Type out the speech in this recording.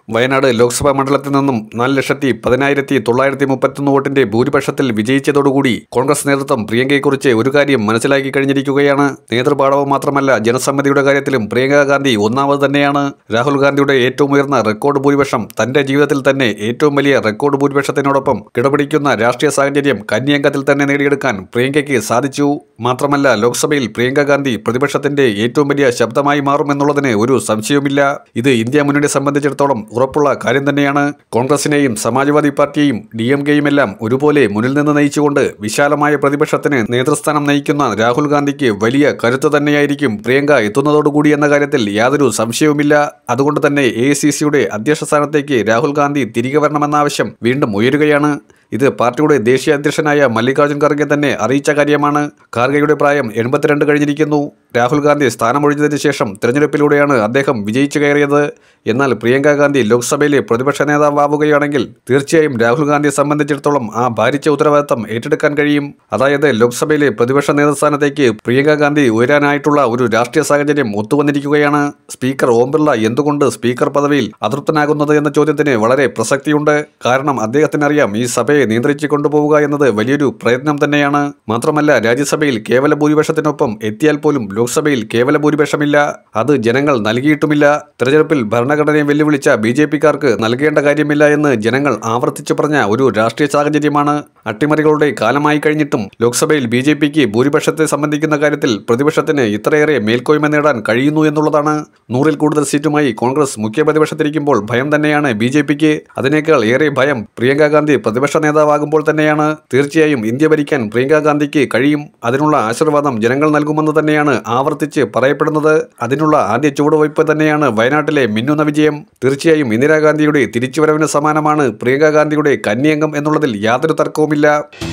വയനാട് ലോക്സഭാ മണ്ഡലത്തിൽ നിന്നും 4,10,931 വോട്ടിന്റെ ഭൂരിപക്ഷത്തിൽ വിജയിച്ചതോടുകൂടി കോൺഗ്രസ് നേതൃത്വം പ്രിയങ്കയെക്കുറിച്ച് ഒരു കാര്യം മനസ്സിലാക്കി കഴിഞ്ഞിരിക്കുകയാണ്. നേതൃപാടവം മാത്രമല്ല, ജനസമ്മതിയുടെ കാര്യത്തിലും പ്രിയങ്ക ഗാന്ധി ഒന്നാമത് തന്നെയാണ്. രാഹുൽ ഗാന്ധിയുടെ ഏറ്റവും ഉയർന്ന റെക്കോർഡ് ഭൂരിപക്ഷം, തന്റെ ജീവിതത്തിൽ തന്നെ ഏറ്റവും വലിയ റെക്കോർഡ് ഭൂരിപക്ഷത്തിനോടൊപ്പം കിടപിടിക്കുന്ന രാഷ്ട്രീയ സാഹചര്യം കന്നി അംഗത്തിൽ തന്നെ നേടിയെടുക്കാൻ പ്രിയങ്കയ്ക്ക് സാധിച്ചു. മാത്രമല്ല, ലോക്സഭയിൽ പ്രിയങ്ക ഗാന്ധി പ്രതിപക്ഷത്തിന്റെ ഏറ്റവും വലിയ ശബ്ദമായി മാറുമെന്നുള്ളതിന് ഒരു സംശയവുമില്ല. ഇത് ഇന്ത്യ മുന്നണിയെ സംബന്ധിച്ചിടത്തോളം ഉറപ്പുള്ള കാര്യം തന്നെയാണ്. കോൺഗ്രസിനെയും സമാജ്വാദി പാർട്ടിയെയും DMKയും എല്ലാം ഒരുപോലെ മുന്നിൽ നിന്ന് നയിച്ചുകൊണ്ട് വിശാലമായ പ്രതിപക്ഷത്തിന് നേതൃസ്ഥാനം നയിക്കുന്ന രാഹുൽ ഗാന്ധിക്ക് വലിയ കരുത്ത് തന്നെയായിരിക്കും പ്രിയങ്ക എത്തുന്നതോടുകൂടി എന്ന കാര്യത്തിൽ യാതൊരു സംശയവുമില്ല. അതുകൊണ്ട് തന്നെ AICCയുടെ അധ്യക്ഷ സ്ഥാനത്തേക്ക് രാഹുൽ ഗാന്ധി തിരികെ വരണമെന്ന ആവശ്യം വീണ്ടും ഉയരുകയാണ്. ഇത് പാർട്ടിയുടെ ദേശീയ അധ്യക്ഷനായ മല്ലികാർജ്ജുൻ ഖാർഗെ തന്നെ അറിയിച്ച കാര്യമാണ്. ഖാർഗെയുടെ പ്രായം 82 കഴിഞ്ഞിരിക്കുന്നു. രാഹുൽ ഗാന്ധി സ്ഥാനമൊഴിഞ്ഞതിന് ശേഷം തിരഞ്ഞെടുപ്പിലൂടെയാണ് അദ്ദേഹം വിജയിച്ചു കയറിയത്. എന്നാൽ പ്രിയങ്ക ഗാന്ധി ലോക്സഭയിലെ പ്രതിപക്ഷ നേതാവാവുകയാണെങ്കിൽ തീർച്ചയായും രാഹുൽ ഗാന്ധിയെ സംബന്ധിച്ചിടത്തോളം ആ ഭാരിച്ച ഉത്തരവാദിത്തം ഏറ്റെടുക്കാൻ കഴിയും. അതായത് ലോക്സഭയിലെ പ്രതിപക്ഷ നേതൃസ്ഥാനത്തേക്ക് പ്രിയങ്ക ഗാന്ധി ഉയരാനായിട്ടുള്ള ഒരു രാഷ്ട്രീയ സാഹചര്യം ഒത്തുവന്നിരിക്കുകയാണ്. സ്പീക്കർ ഓം ബിർള എന്തുകൊണ്ട് സ്പീക്കർ പദവിയിൽ അതൃപ്തനാകുന്നത് എന്ന ചോദ്യത്തിന് വളരെ പ്രസക്തിയുണ്ട്. കാരണം അദ്ദേഹത്തിനറിയാം, ഈ സഭയെ നിയന്ത്രിച്ചു കൊണ്ടുപോവുക എന്നത് വലിയൊരു പ്രയത്നം തന്നെയാണ്. മാത്രമല്ല, രാജ്യസഭയിൽ കേവല ഭൂരിപക്ഷത്തിനൊപ്പം എത്തിയാൽ പോലും ലോക്സഭയിൽ കേവല ഭൂരിപക്ഷമില്ല. അത് ജനങ്ങൾ നൽകിയിട്ടുമില്ല. തെരഞ്ഞെടുപ്പിൽ ഭരണഘടനയെ വെല്ലുവിളിച്ച BJPക്കാർക്ക് നൽകേണ്ട കാര്യമില്ല എന്ന് ജനങ്ങൾ ആവർത്തിച്ചു പറഞ്ഞ ഒരു രാഷ്ട്രീയ സാഹചര്യമാണ്. അട്ടിമറികളുടെ കാലമായി കഴിഞ്ഞിട്ടും ലോക്സഭയിൽ BJPക്ക് ഭൂരിപക്ഷത്തെ സംബന്ധിക്കുന്ന കാര്യത്തിൽ പ്രതിപക്ഷത്തിന് ഇത്രയേറെ മേൽക്കോയ്മ നേടാൻ കഴിയുന്നു എന്നുള്ളതാണ്. 100-ൽ കൂടുതൽ സീറ്റുമായി കോൺഗ്രസ് മുഖ്യ പ്രതിപക്ഷത്തിരിക്കുമ്പോൾ ഭയം തന്നെയാണ് BJPക്ക്. അതിനേക്കാൾ ഏറെ ഭയം പ്രിയങ്ക ഗാന്ധി പ്രതിപക്ഷ നേതാവാകുമ്പോൾ തന്നെയാണ്. തീർച്ചയായും ഇന്ത്യ ഭരിക്കാൻ പ്രിയങ്ക ഗാന്ധിക്ക് കഴിയും. അതിനുള്ള ആശീർവാദം ജനങ്ങൾ നൽകുമെന്ന് തന്നെയാണ് ആവർത്തിച്ച് പറയപ്പെടുന്നത്. അതിനുള്ള ആദ്യ ചുവടുവയ്പ് തന്നെയാണ് വയനാട്ടിലെ മിന്നുന്ന വിജയം. തീർച്ചയായും ഇന്ദിരാഗാന്ധിയുടെ തിരിച്ചുവരവിന് സമാനമാണ് പ്രിയങ്ക ഗാന്ധിയുടെ കന്നി അംഗം എന്നുള്ളതിൽ യാതൊരു തർക്കവുമില്ല.